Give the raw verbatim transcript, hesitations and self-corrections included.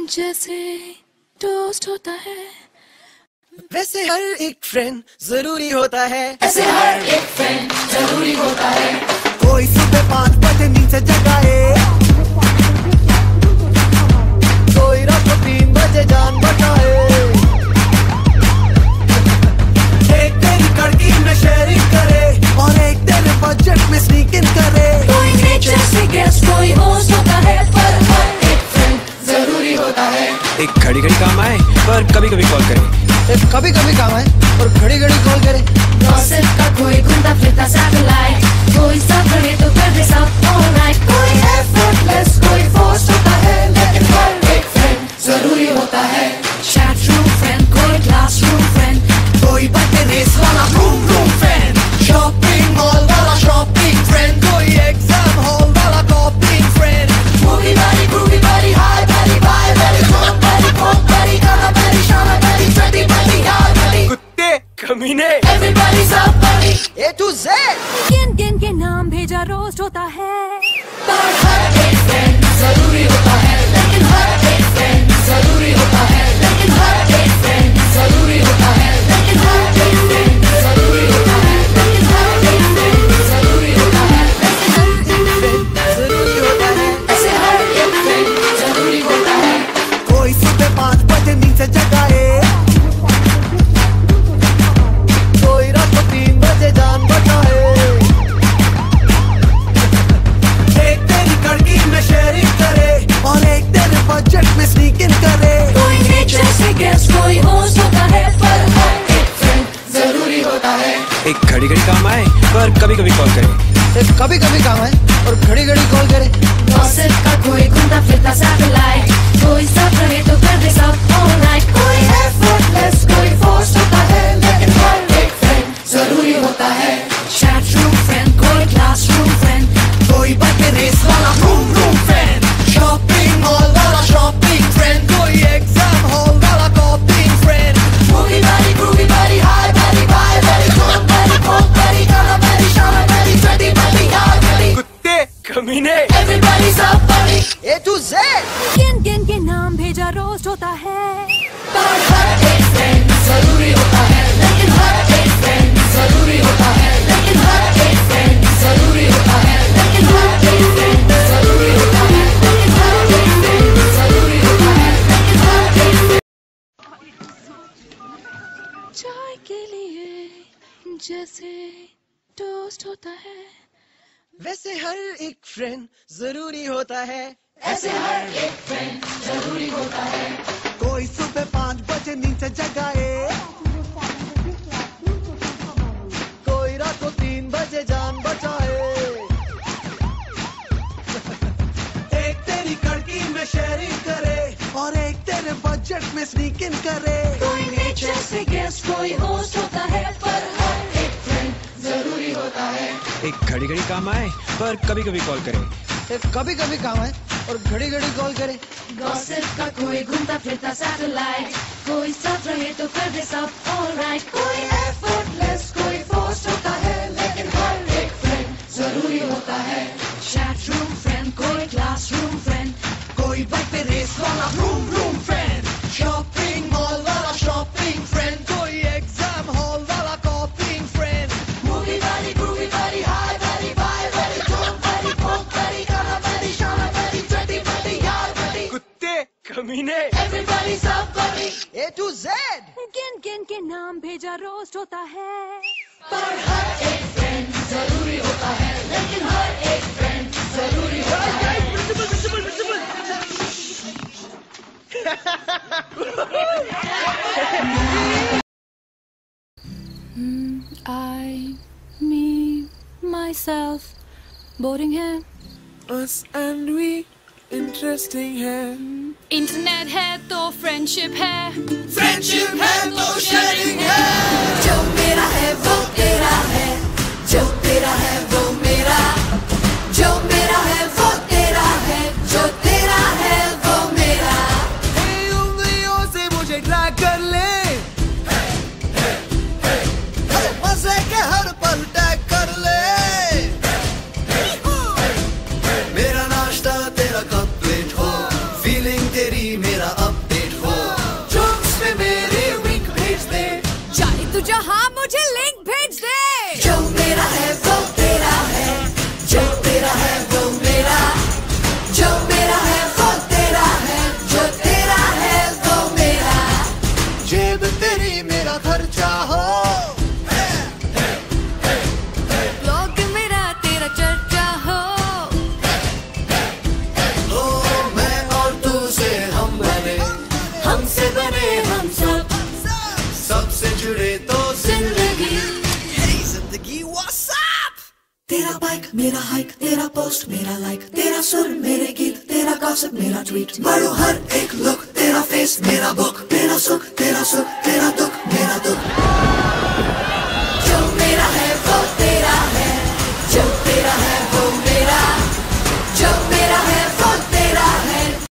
जैसे टोस्ट होता है, वैसे हर एक फ्रेंड जरूरी होता है। ऐसे हर एक फ्रेंड जरूरी होता है। कोई सुबह पाँच बजे नींद से जगाए, कोई रात को तीन बजे जान बचाए। एक तेरी कड़की में शेयरिंग करे और एक तेरे बजट में स्नीक इन करे। कोई नेचर से गेस्ट, कोई होस्ट होता है, पर हर एक फ्रेंड जरूरी होता है। एक घड़ी घड़ी काम आए पर कभी कभी कॉल करे, एक कभी कभी काम आए और घड़ी घड़ी कॉल करे। गॉसिप का कोई घूमता फिरता सैटेलाइट, कोई सब रहे तो कर दे सब ऑलराइट। कोई एफर्टलेस, कोई फोर्स होता है, लेकिन हर एक फ्रेंड जरूरी होता है। चैट रूम फ्रेंड, कोई क्लासरूम फ्रेंड, कोई बर्थडे रेस वाला room room friend, shopping mall वाला शॉपिंग फ्रेंड, कोई एग्जाम हॉल वाला कॉपिंग फ्रेंड, मूवी वाली ग्रूवी वाली हाई वाली बाय वाली कॉम वाली कॉम वाली गाना वाली शाना वाली ट्वेंटी वाली यार वाली कुत्ते कमीने एवरीबॉडीज अप वाली ए टू जेड। किन किन के नाम भेजा रोस्ट होता है, पर हर एक फ्रेंड जरूरी होता है। लेकिन हर एक फ्रेंड जरूरी होता है, लेकिन हर एक फ्रेंड जरूरी होता है, लेकिन हर एक फ्रेंड जरूरी होता है, लेकिन हर एक फ्रेंड जरूरी होता है, लेकिन हर एक फ्रेंड जरूरी होता है। ऐसे हर एक फ्रेंड जरूरी होता है। कोई सुबह पाँच बजे नींद से जगाए, कोई रात को तीन बजे जान बचाए। एक तेरी कड़की में शेयरिंग करे और एक तेरे बजट में स्नीक इन करे। कोई नेचर से गेस्ट, कोई होस्ट होता है, पर हर एक फ्रेंड जरूरी होता है। एक घड़ी घड़ी काम आए पर कभी कभी कॉल करे, एक कभी कभी काम आए और घड़ी घड़ी कॉल करे। गॉसिप का कोई घूमता फिरता सैटेलाइट, कोई सब रहे तो कर दे सब ऑलराइट। कोई एफर्टलेस, कोई फोर्स होता है, लेकिन हर एक फ्रेंड जरूरी होता है। चैट रूम फ्रेंड, कोई क्लासरूम फ्रेंड, कोई बर्थडे रेस वाला room room friend, shopping mall वाला शॉपिंग फ्रेंड, कोई एग्जाम हॉल वाला कॉपिंग फ्रेंड, मूवी वाली ग्रूवी वाली हाई वाली बाय वाली कॉम वाली कॉम वाली गाना वाली शाना वाली ट्वेंटी वाली यार वाली कुत्ते कमीने एवरीबॉडीज अप वाली ए टू जेड। किन किन के नाम भेजा रोस्ट होता है, पर हर एक फ्रेंड जरूरी होता है। लेकिन हर एक फ्रेंड जरूरी होता है, लेकिन हर एक फ्रेंड जरूरी होता है, लेकिन हर एक फ्रेंड जरूरी होता है, लेकिन हर एक फ्रेंड जरूरी होता है, लेकिन हर एक फ्रेंड चाय के लिए जैसे टोस्ट होता है, वैसे हर एक फ्रेंड जरूरी होता है। ऐसे हर एक फ्रेंड जरूरी होता है। कोई सुबह पाँच बजे नींद से जगाए, कोई रात को तीन बजे जान बचाए। एक तेरी कड़की में शेयरिंग करे और एक तेरे बजट में स्नीक इन करे। कोई नेचर से गेस्ट, कोई होस्ट होता है, पर हर एक फ्रेंड जरूरी होता है। एक घड़ी घड़ी काम आए पर कभी कभी कॉल करे, एक कभी कभी काम आए और घड़ी घड़ी कॉल करे। गॉसिप का कोई घूमता फिरता सैटेलाइट, कोई सब रहे तो कर दे सब ऑलराइट। कोई एफर्टलेस, कोई फोर्स होता है, लेकिन हर एक फ्रेंड जरूरी होता है। चैट रूम फ्रेंड, कोई क्लासरूम फ्रेंड, कोई बर्थडे रेस वाला room room friend, shopping mall वाला शॉपिंग फ्रेंड, कोई एग्जाम हॉल वाला कॉपिंग फ्रेंड, मूवी वाली ग्रूवी वाली हाई वाली बाय वाली कॉम वाली कॉम वाली गाना वाली शाना वाली ट्वेंटी वाली यार वाली कुत्ते कमीने एवरीबॉडीज अप वाली ए टू जेड। किन किन के नाम भेजा रोस्ट होता है, पर हर एक फ्रेंड जरूरी होता है, लेकिन हर एक फ्रेंड जरूरी होता है। I, me, myself, boring है, Us and we, interesting है. इंटरनेट है तो फ्रेंडशिप है, फ्रेंडशिप है तो शेयरिंग है। जो मेरा है वो तेरा है, जो तेरा है वो मेरा, जो मेरा है वो तेरा है, जो तेरा है वो मेरा। Hey, उंगलियों से मुझे ड्रैग कर ले, मजे के हर पल टैग कर ले। मेरा नाश्ता तेरा कप प्लेट हो, फीलिंग तेरी मेरा मुझे लिंक भेज दे। जो मेरा है वो तेरा है, जो तेरा है वो मेरा, जो मेरा है वो तेरा है, जो तेरा है वो मेरा। जेब तेरी मेरा खर्चा हो, ब्लॉग मेरा तेरा चर्चा हो, हो मैं और तू से हम बने, हमसे बने हम सब, सबसे जुड़े तो जिंदगी। जिंदगी what's up? तेरा बाइक मेरा हाइक, तेरा पोस्ट मेरा लाइक, तेरा सुर मेरे गीत, तेरा गॉसिप मेरा ट्वीट, मारो हर एक लुक, तेरा फेस मेरा बुक, मेरा सुख तेरा सुख